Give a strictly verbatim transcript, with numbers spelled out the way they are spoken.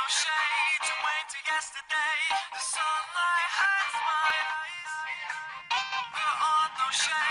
shade to wait till yesterday. The sunlight hurts my eyes. There are no shades.